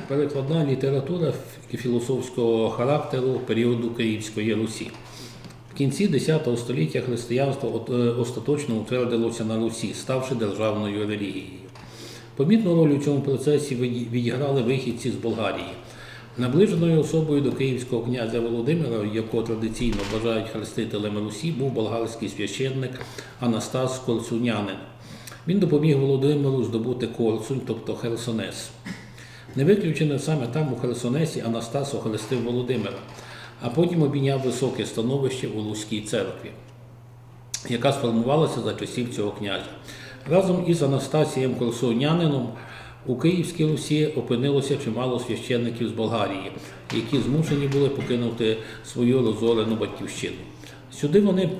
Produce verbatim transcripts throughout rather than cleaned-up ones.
перекладна література філософського характеру періоду Київської Русі. В кінці десятого століття християнство остаточно утвердилося на Русі, ставши державною релігією. Помітну роль у цьому процесі відіграли вихідці з Болгарії. Наближеною особою до київського князя Володимира, якого традиційно вважають хрестителем Русі, був болгарський священник Анастас Корсунянин. Він допоміг Володимиру здобути Корсунь, тобто Херсонес. Не виключено, саме там, у Херсонесі, Анастас охрестив Володимира, а потім обійняв високе становище у Руській церкві, яка сформувалася за часів цього князя. Разом із Анастасієм Корсунянином у Київській Русі опинилося чимало священників з Болгарії, які змушені були покинути свою розорену батьківщину. Сюди вони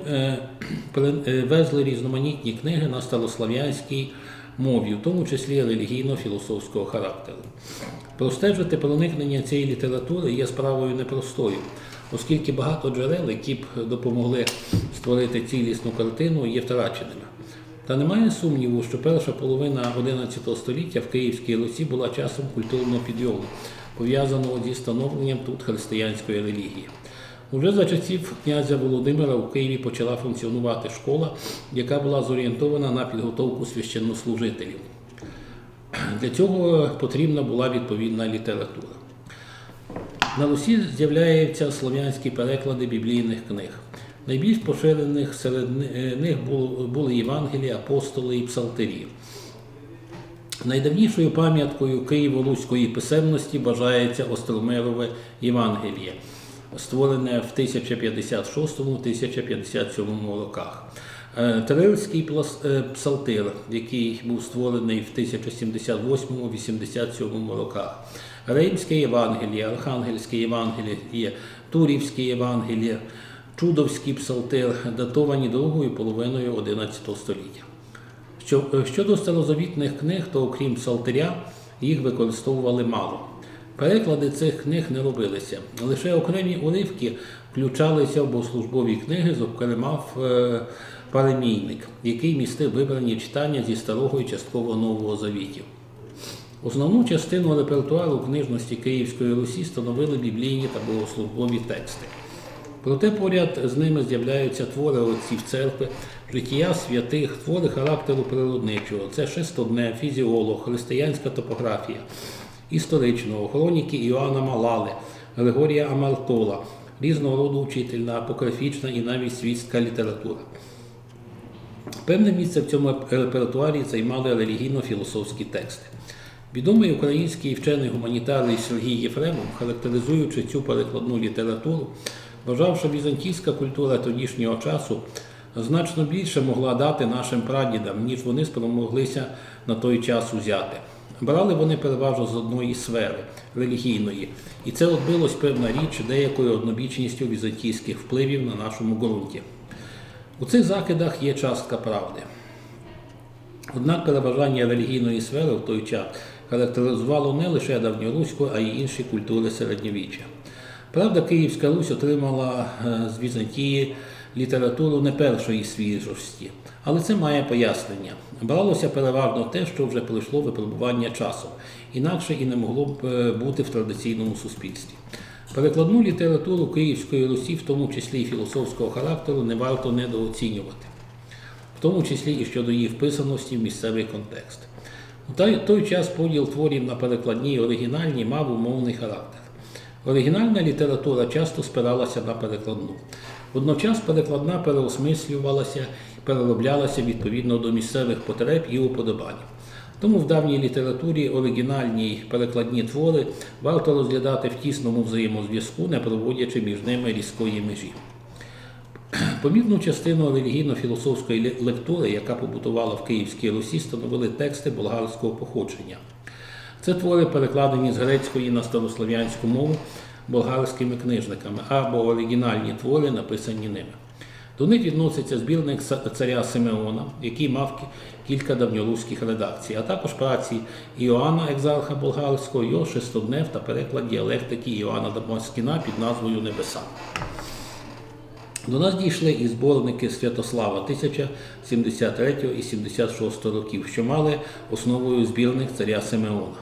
везли різноманітні книги на старослов'янській мові, в тому числі релігійно-філософського характеру. Простежити проникнення цієї літератури є справою непростою, оскільки багато джерел, які б допомогли створити цілісну картину, є втраченими. Та немає сумніву, що перша половина одинадцятого століття в Київській Русі була часом культурного підйому, пов'язаного зі становленням тут християнської релігії. Уже за часів князя Володимира у Києві почала функціонувати школа, яка була зорієнтована на підготовку священнослужителів. Для цього потрібна була відповідна література. На Русі з'являються слов'янські переклади біблійних книг. Найбільш поширених серед них були Євангелії, апостоли і псалтирі. Найдавнішою пам'яткою києво-руської писемності вважається Остромирове Євангеліє, створене в тисяча п'ятдесят шостому — тисяча п'ятдесят сьомому роках. Трильський псалтир, який був створений в тисяча сімдесят восьмому — вісімдесят сьомому роках. Реймське Євангеліє, Архангельське Євангеліє, Турівське Євангеліє, Чудовський псалтир, датовані другою половиною одинадцятого століття. Щодо старозавітних книг, то окрім псалтиря, їх використовували мало. Переклади цих книг не робилися. Лише окремі уривки включалися в богослужбові книги, зокрема в паремійник, який містив вибрані читання зі Старого і частково Нового Завітів. Основну частину репертуару книжності Київської Русі становили біблійні та богослужбові тексти. Проте поряд з ними з'являються твори отців церкви, життя святих, твори характеру природничого. Це шестодне, фізіолог, християнська топографія, історичного, хроніки Іоанна Малали, Григорія Амартола, різного роду учительна, апокрифічна і навіть світська література. Певне місце в цьому репертуарі займали релігійно-філософські тексти. Відомий український вчений-гуманітарій Сергій Єфремов, характеризуючи цю перекладну літературу, вважав, що візантійська культура тодішнього часу значно більше могла дати нашим прадідам, ніж вони спромоглися на той час узяти. Брали вони переважно з одної сфери – релігійної, і це відбилось, певна річ, деякою однобічністю візантійських впливів на нашому ґрунті. У цих закидах є частка правди. Однак переважання релігійної сфери в той час характеризувало не лише давньоруську, а й інші культури середньовіччя. Правда, Київська Русь отримала з Візантії літературу не першої свіжості, але це має пояснення. Бралося переважно те, що вже пройшло випробування часом, інакше і не могло б бути в традиційному суспільстві. Перекладну літературу Київської Русі, в тому числі і філософського характеру, не варто недооцінювати, в тому числі і щодо її вписаності в місцевий контекст. У той час поділ творів на перекладні і оригінальні мав умовний характер. Оригінальна література часто спиралася на перекладну. Водночас перекладна переосмислювалася і перероблялася відповідно до місцевих потреб і уподобань. Тому в давній літературі оригінальні й перекладні твори варто розглядати в тісному взаємозв'язку, не проводячи між ними різкої межі. Помітну частину релігійно-філософської лектури, яка побутувала в Київській Русі, становили тексти болгарського походження. Це твори, перекладені з грецької на старослов'янську мову болгарськими книжниками, або оригінальні твори, написані ними. До них відноситься збірник царя Симеона, який мав кілька давньоруських редакцій, а також праці Іоанна, екзарха болгарського, його шестоднев та переклад діалектики Іоанна Дамаскіна під назвою «Небеса». До нас дійшли і зборники Святослава тисяча сімдесят третього і сімдесят шостого років, що мали основою збірник царя Симеона.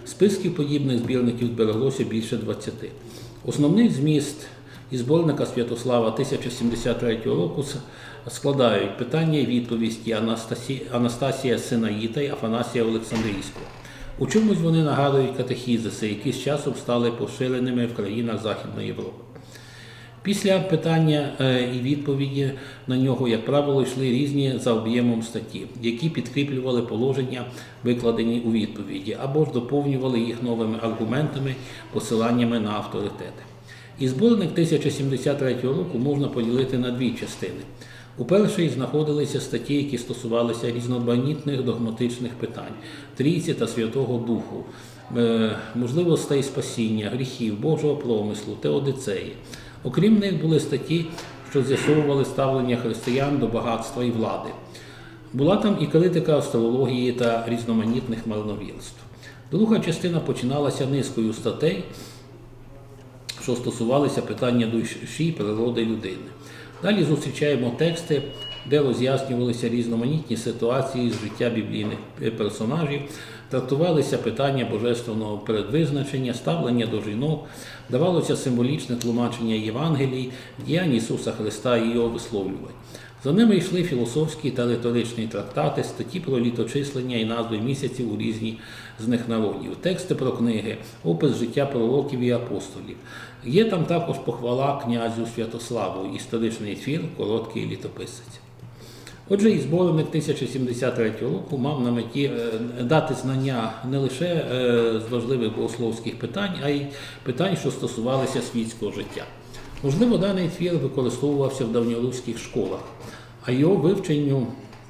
Списків подібних збірників збереглося більше двадцяти. Основний зміст із зборника Святослава тисяча сімдесят третього року складають питання і відповісті Анастасія Синаїта і Афанасія Олександрійського. У чомусь вони нагадують катехізиси, які з часом стали поширеними в країнах Західної Європи. Після питання і відповіді на нього, як правило, йшли різні за об'ємом статті, які підкріплювали положення, викладені у відповіді, або ж доповнювали їх новими аргументами, посиланнями на авторитети. І зборник тисяча сімдесят третього року можна поділити на дві частини. У першій знаходилися статті, які стосувалися різноманітних догматичних питань, Трійці та Святого Духу, можливостей спасіння, гріхів, Божого промислу, теодицеї. Окрім них були статті, що з'ясовували ставлення християн до багатства і влади. Була там і критика астрології та різноманітних марновірств. Друга частина починалася низкою статей, що стосувалися питання душі і природи людини. Далі зустрічаємо тексти, де роз'яснювалися різноманітні ситуації з життя біблійних персонажів, трактувалися питання божественного передвизначення, ставлення до жінок, давалося символічне тлумачення Євангелій, діянь Ісуса Христа і Його висловлювань. За ними йшли філософські та риторичні трактати, статті про літочислення і назви місяців у різні з них народів, тексти про книги, опис життя пророків і апостолів. Є там також похвала князю Святославу, історичний твір «Короткий літописець». Отже, і зборник тисяча сімдесят третього року мав на меті дати знання не лише з важливих богословських питань, а й питань, що стосувалися світського життя. Можливо, даний твір використовувався в давньоруських школах, а його вивченню,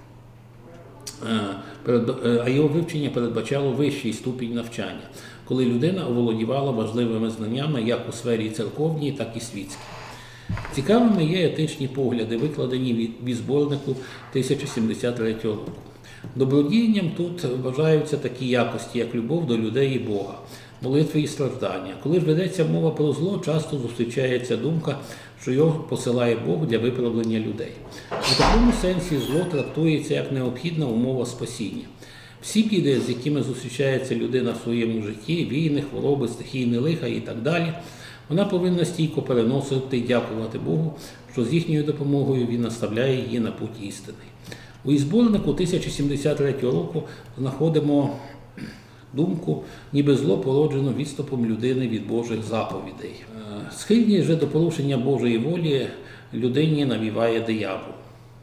а його вивчення передбачало вищий ступінь навчання, коли людина оволодівала важливими знаннями як у сфері церковній, так і світській. Цікавими є етичні погляди, викладені в зборнику тисяча сімдесят третього року. Добродіянням тут вважаються такі якості, як любов до людей і Бога, молитви і страждання. Коли ж ведеться мова про зло, часто зустрічається думка, що його посилає Бог для виправлення людей. У такому сенсі зло трактується як необхідна умова спасіння. Всі біди, з якими зустрічається людина в своєму житті, війни, хвороби, стихійні лиха і так далі, вона повинна стійко переносити і дякувати Богу, що з їхньою допомогою Він наставляє її на путь істини. У зборнику тисяча сімдесят третього року знаходимо думку, ніби зло породжено відступом людини від Божих заповідей. Схильність же до порушення Божої волі людині навіває диявол.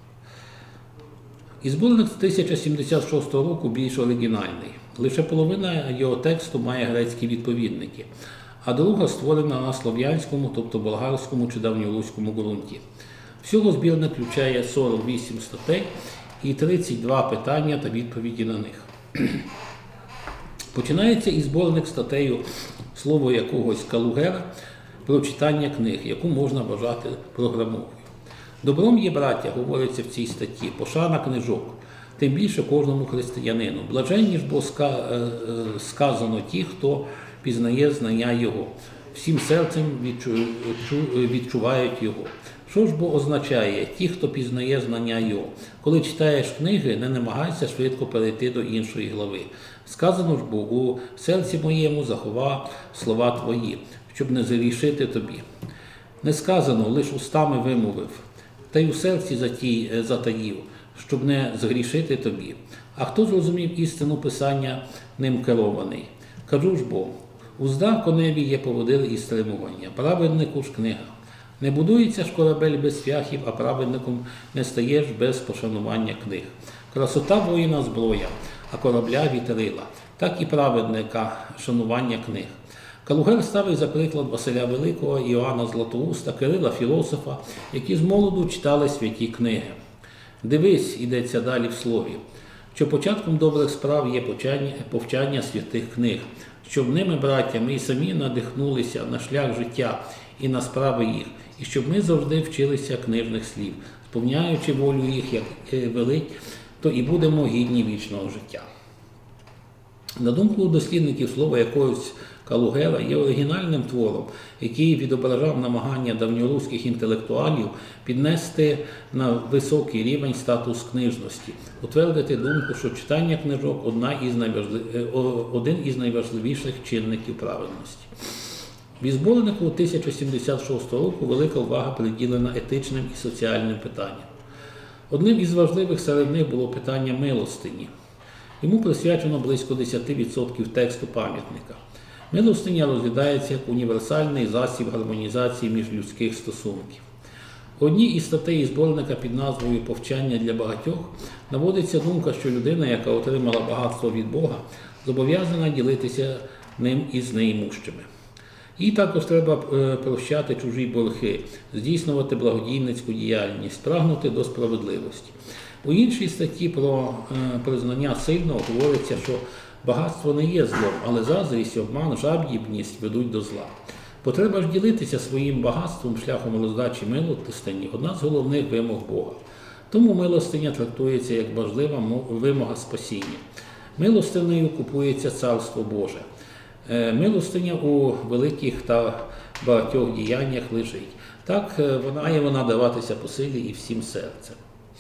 І зборник тисяча сімдесят шостого року більш оригінальний. Лише половина його тексту має грецькі відповідники, а друга створена на слов'янському, тобто болгарському чи давньоруському ґрунті. Всього збірник включає сорок вісім статей і тридцять два питання та відповіді на них. Починається і зборник статтею «Слово якогось Калугера» про читання книг, яку можна вважати програмовою. Добром є, браття, говориться в цій статті, пошана книжок, тим більше кожному християнину. Блаженні ж бо сказано ті, хто пізнає знання Його, всім серцем відчувають Його. Що ж бо означає ті, хто пізнає знання Його? Коли читаєш книги, не намагайся швидко перейти до іншої глави. Сказано ж бо, у серці моєму захова слова твої, щоб не зарішити тобі. Не сказано, лиш устами вимовив, та й у серці затаїв, щоб не згрішити тобі. А хто зрозумів істину Писання, ним керований? Кажу ж бо, узда коневі є поводир і стримування, праведнику ж книга. Не будується ж корабель без фяхів, а праведником не стаєш без пошанування книг. Красота воїна зброя, а корабля вітрила, так і праведника шанування книг. Калугер ставить за приклад Василя Великого, Іоанна Златоуста, Кирила Філософа, які з молоду читали святі книги. Дивись, йдеться далі в слові, що початком добрих справ є повчання святих книг, щоб ними, браття, ми й самі надихнулися на шлях життя і на справи їх, і щоб ми завжди вчилися книжних слів, сповняючи волю їх, як велить, то і будемо гідні вічного життя. На думку дослідників, слово якогось Калугера є оригінальним твором, який відображав намагання давньоруських інтелектуалів піднести на високий рівень статус книжності, утвердити думку, що читання книжок – одна із найважлив... один із найважливіших чинників правильності. В зборнику тисяча сімдесят шостого року велика увага приділена етичним і соціальним питанням. Одним із важливих серед них було питання милостині. Йому присвячено близько десять відсотків тексту пам'ятника. Милостиня розглядається як універсальний засіб гармонізації міжлюдських стосунків. У одній із статей зборника під назвою «Повчання для багатьох» наводиться думка, що людина, яка отримала багатство від Бога, зобов'язана ділитися ним із неімущими. Їй також треба прощати чужі борги, здійснювати благодійницьку діяльність, прагнути до справедливості. У іншій статті про признання сильного говориться, що багатство не є злом, але заздрість, обман, жадібність ведуть до зла. Потреба ж ділитися своїм багатством шляхом роздачі милостині – одна з головних вимог Бога. Тому милостиня трактується як важлива вимога спасіння. Милостинею купується Царство Боже. Милостиня у великих та багатьох діяннях лежить. Так вона і вона даватися по силі і всім серцем.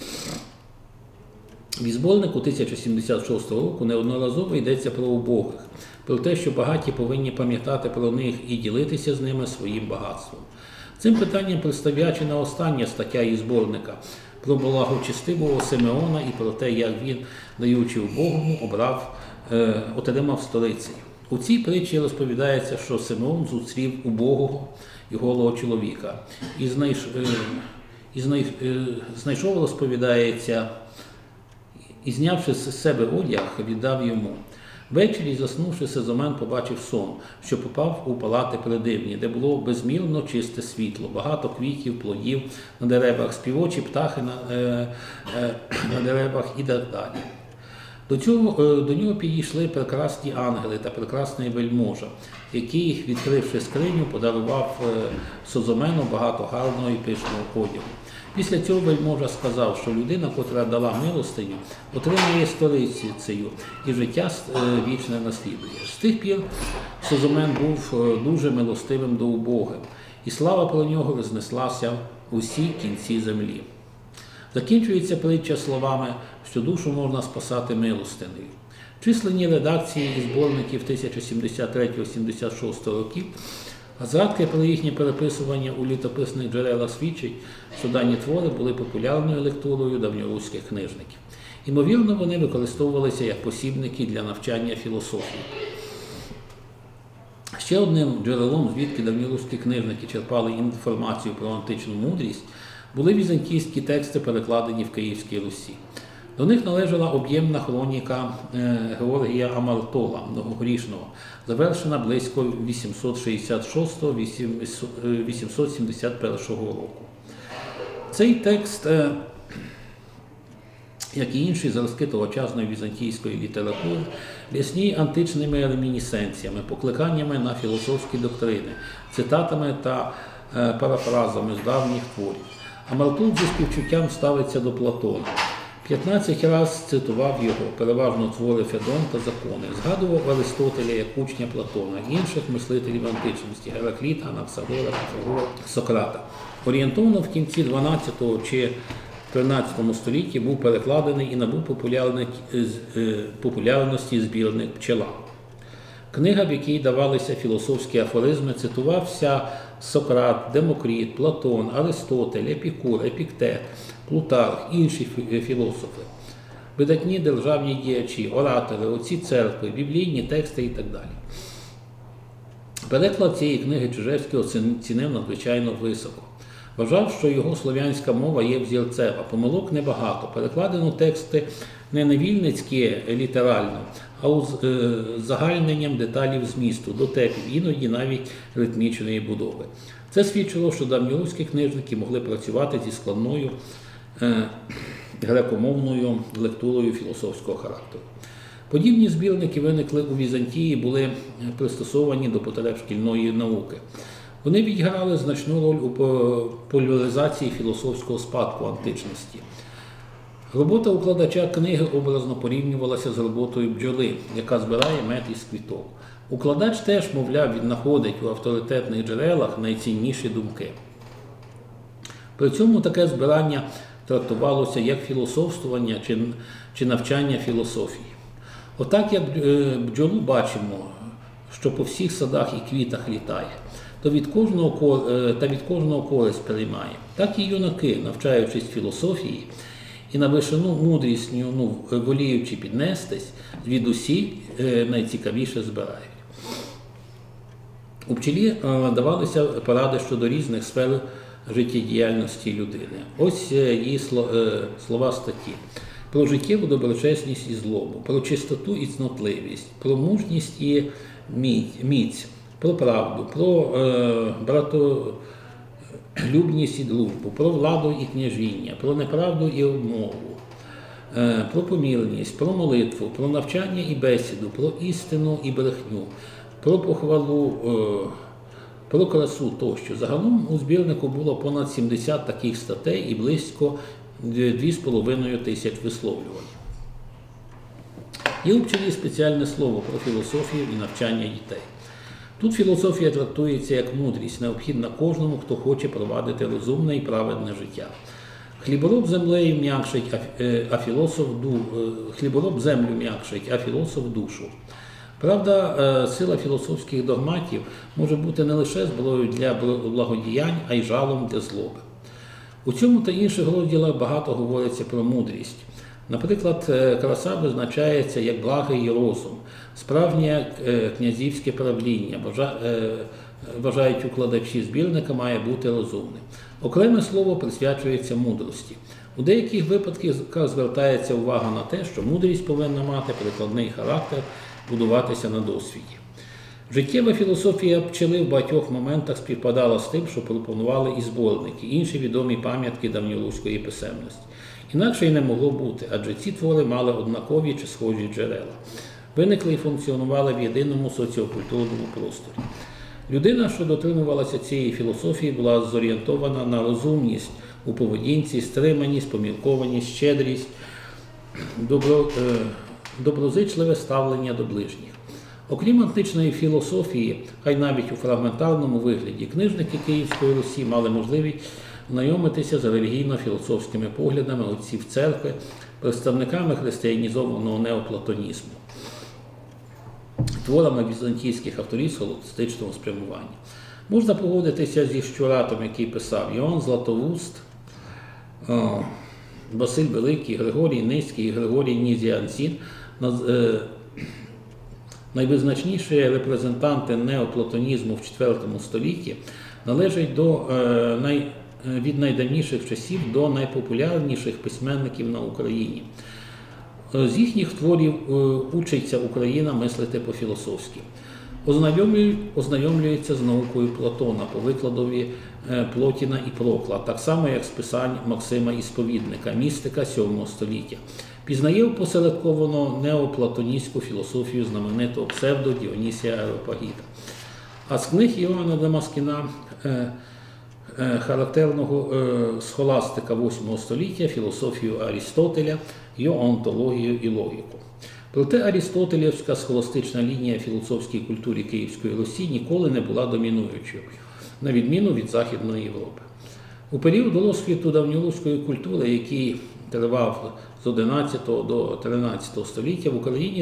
В зборнику тисяча сімдесят шостого року неодноразово йдеться про убогих, про те, що багаті повинні пам'ятати про них і ділитися з ними своїм багатством. Цим питанням представлячена остання стаття із зборника про благочестивого Симеона і про те, як він, даючи убогому, обрав, е, отримав столицею. У цій притчі розповідається, що Симеон зустрів убогого і голого чоловіка. І, знайш, е, і знай, е, знайшов, розповідається, і, знявши з себе одяг, віддав йому. Ввечері, заснувши, Сезомен побачив сон, що попав у палати придивні, де було безмірно чисте світло, багато квітів, плодів на деревах, співочі птахи на, е, е, на деревах і так далі. До, цього, е, до нього підійшли прекрасні ангели та прекрасний вельможа, який, відкривши скриню, подарував е, Созомену багато гарного і пишного одягу. Після цього вельможа сказав, що людина, котра дала милостиню, отримує столицею і життя вічне наслідує. З тих пір Созомен був дуже милостивим до убогих, і слава про нього рознеслася в усі кінці землі. Закінчується притча словами, що душу можна спасати милостинею. Численні редакції і зборників тисяча сімдесят третього — сімдесят шостого років, а згадки про їхнє переписування у літописних джерелах свідчать, що дані твори були популярною лектурою давньоруських книжників. Імовірно, вони використовувалися як посібники для навчання філософії. Ще одним джерелом, звідки давньоруські книжники черпали інформацію про античну мудрість, були візантійські тексти, перекладені в Київській Русі. До них належала об'ємна хроніка Георгія Амартола, многогрішного, завершена близько вісімсот шістдесят шостого — вісімсот сімдесят першого року. Цей текст, як і інші зразки тогочасної візантійської літератури, рясніє античними ремінісценціями, покликаннями на філософські доктрини, цитатами та парафразами з давніх творів. Амартол зі співчуттям ставиться до Платона. п'ятнадцять разів цитував його, переважно твори Федон та закони. Згадував Аристотеля як учня Платона, інших мислителів античності – Геракліта, Анаксагора, Піфагора, Сократа. Орієнтовно в кінці дванадцятого чи тринадцятому столітті був перекладений і набув популярності збірник «Пчела». Книга, в якій давалися філософські афоризми, цитувався Сократ, Демокрит, Платон, Аристотель, Епікур, Епіктет, Плутарх, інші філософи, видатні державні діячі, оратори, отці церкви, біблійні тексти і так далі. Переклад цієї книги Чижевський оцінив надзвичайно високо. Вважав, що його слов'янська мова є взірцева, помилок небагато, перекладено тексти не невільницькі літерально, а з загальненням деталів змісту, дотепів, іноді навіть ритмічної будови. Це свідчило, що давньоруські книжники могли працювати зі складною е, грекомовною лектурою філософського характеру. Подібні збірники виникли у Візантії, були пристосовані до потреб шкільної науки. Вони відіграли значну роль у популяризації філософського спадку античності. Робота укладача книги образно порівнювалася з роботою бджоли, яка збирає мед із квіток. Укладач теж, мовляв, віднаходить у авторитетних джерелах найцінніші думки. При цьому таке збирання трактувалося як філософствування чи, чи навчання філософії. Отак, як бджолу бачимо, що по всіх садах і квітах літає, то від кожного, та від кожного користь переймає. Так і юнаки, навчаючись філософії і на вишину мудрість, ну, воліючи піднестись, звідусіль найцікавіше збирають. У пчелі давалися поради щодо різних сфер життєдіяльності людини. Ось її слова статті. Про життєву доброчесність і злобу, про чистоту і цнотливість, про мужність і міць, про правду, про е, братолюбність і дружбу, про владу і княжіння, про неправду і обмову, е, про помірність, про молитву, про навчання і бесіду, про істину і брехню, про похвалу, е, про красу тощо. Загалом у збірнику було понад сімдесят таких статей і близько дві з половиною тисяч висловлювань. Є у пчелі спеціальне слово про філософію і навчання дітей. Тут філософія трактується як мудрість, необхідна кожному, хто хоче провадити розумне і праведне життя. Хлібороб землею м'якшить, а філософ ду... Хлібороб землю м'якшить, а філософ душу. Правда, сила філософських догматів може бути не лише зброєю для благодіянь, а й жалом для злоби. У цьому та інших розділах багато говориться про мудрість. Наприклад, краса визначається як благий розум, справжнє князівське правління, вважають укладачі збірника, має бути розумним. Окреме слово присвячується мудрості. У деяких випадках звертається увага на те, що мудрість повинна мати прикладний характер, будуватися на досвіді. Життєва філософія пчели в багатьох моментах співпадала з тим, що пропонували і зборники, інші відомі пам'ятки давньоруської писемності. Інакше й не могло бути, адже ці твори мали однакові чи схожі джерела. Виникли і функціонували в єдиному соціокультурному просторі. Людина, що дотримувалася цієї філософії, була зорієнтована на розумність у поведінці, стриманість, поміркованість, щедрість, добро, е, доброзичливе ставлення до ближніх. Окрім античної філософії, хай навіть у фрагментарному вигляді, книжники Київської Русі мали можливість знайомитися з релігійно-філософськими поглядами отців церкви, представниками християнізованого неоплатонізму, творами візантійських авторів схоластичного спрямування. Можна погодитися зі Щуратом, який писав: Іоанн Златоуст, Василь Великий, Григорій Низький і Григорій Нізіанзін найвизначніші репрезентанти неоплатонізму в четвертому столітті належать до, най, від найдавніших часів до найпопулярніших письменників на Україні. З їхніх творів учиться Україна мислити по-філософськи. Ознайомлюється з наукою Платона по викладові Плотіна і Прокла, так само як з писань Максима Ісповідника, містика сьомого століття. Пізнає опосередковано неоплатоністську філософію знаменитого псевдо Діонісія Ареопагіта. А з книг Іоанна Дамаскіна, характерного схоластика восьмого століття, філософію Арістотеля, його онтологію і логіку. Проте арістотелівська схоластична лінія в філософській культурі Київської Русі ніколи не була домінуючою, на відміну від Західної Європи. У період розквіту давньоруської культури, який тривав з одинадцятого до тринадцятого століття, в Україні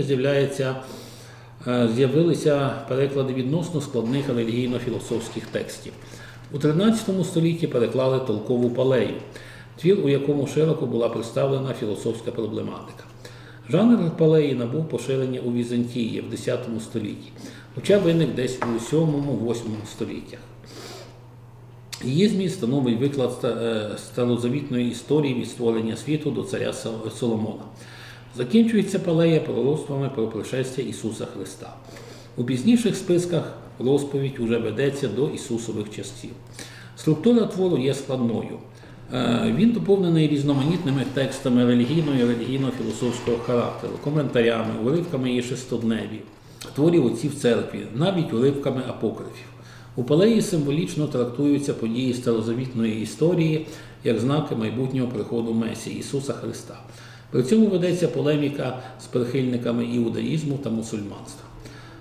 з'явилися переклади відносно складних релігійно-філософських текстів. У тринадцятому столітті переклали толкову палею, твір, у якому широко була представлена філософська проблематика. Жанр палеї набув поширення у Візантії в десятому столітті, хоча виник десь у сьомому-восьмому століттях. Її зміст становить виклад старозавітної історії від створення світу до царя Соломона. Закінчується палея пророцтвами про пришестя Ісуса Христа. У пізніших списках розповідь уже ведеться до Ісусових часів. Структура твору є складною. Він доповнений різноманітними текстами релігійного і релігійно-філософського характеру, коментарями, уривками і шестодневів, творів отців церкви, навіть уривками апокрифів. У палеї символічно трактуються події старозавітної історії як знаки майбутнього приходу Месії Ісуса Христа. При цьому ведеться полеміка з прихильниками іудаїзму та мусульманства.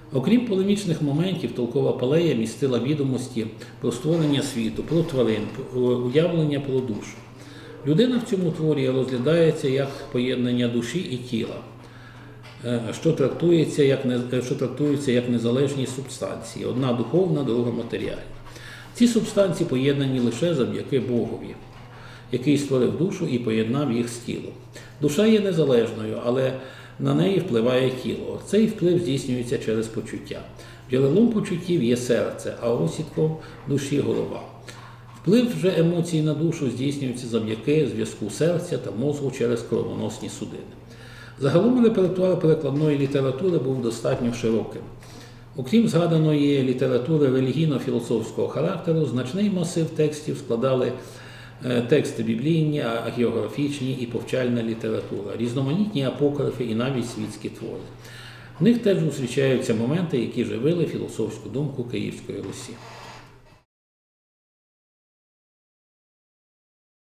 Окрім полемічних моментів, толкова палея містила відомості про створення світу, про тварин, про уявлення про душу. Людина в цьому творі розглядається як поєднання душі і тіла, що трактується як, не, що трактується як незалежні субстанції, одна духовна, друга матеріальна. Ці субстанції поєднані лише завдяки Богові, який створив душу і поєднав їх з тілом. Душа є незалежною, але на неї впливає тіло. Цей вплив здійснюється через почуття. Джерелом почуттів є серце, а осідком душі – голова. Вплив вже емоцій на душу здійснюється завдяки зв'язку серця та мозку через кровоносні судини. Загалом репертуар перекладної літератури був достатньо широким. Окрім згаданої літератури релігійно-філософського характеру, значний масив текстів складали тексти біблійні, агеографічні і повчальна література, різноманітні апокрифи і навіть світські твори. В них теж зустрічаються моменти, які живили філософську думку Київської Русі.